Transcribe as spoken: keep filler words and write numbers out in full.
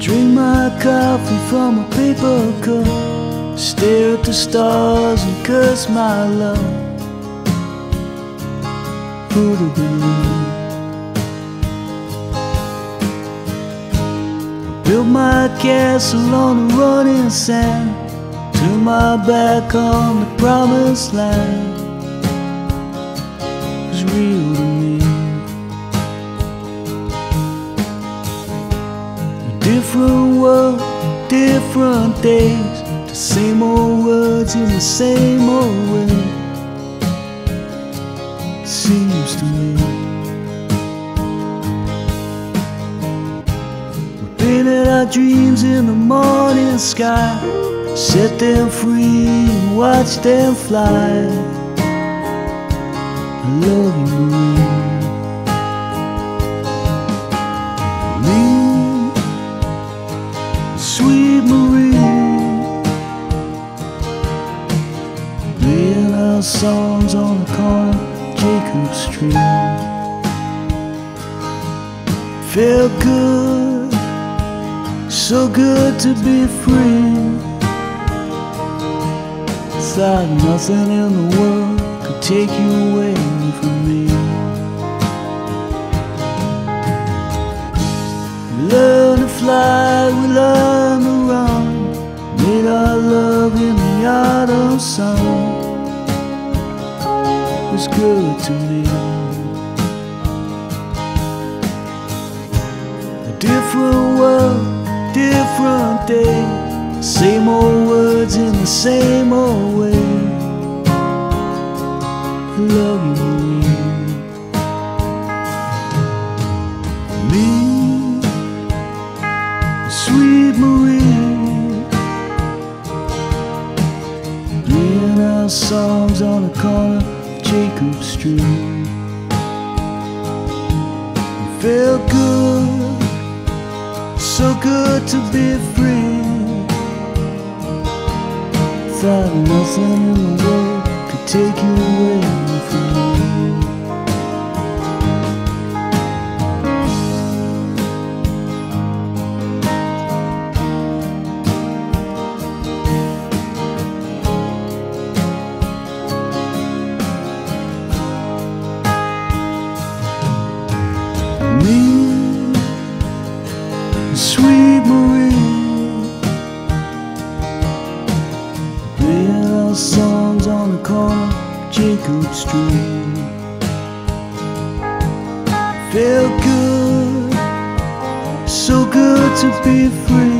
Drink my coffee from a paper cup, stare at the stars and curse my luck. Who'd have believed? I built my castle on the running sand, turned my back on the promised land. It was real to me. A different world, different days, the same old words in the same old way. It seems to me we painted our dreams in the morning sky, set them free and watch them fly. I love you, Marie, Marie, sweet Marie. Playing our songs on the corner of Jacob Street. Felt good, so good to be free. Thought nothing in the world could take you away from me. We learned to fly, we learned to run, made our love in the autumn sun. It was good to me. A different world, different day, same old words in the same old way. I love you, Marie, me, sweet Marie. Playing our songs on the corner of Jacob Street. It felt good, so good to be free. Thought nothing in the world could take you away from me. Me, sweet Marie, playing our songs on the corner of Jacob Street. Felt good, so good to be free.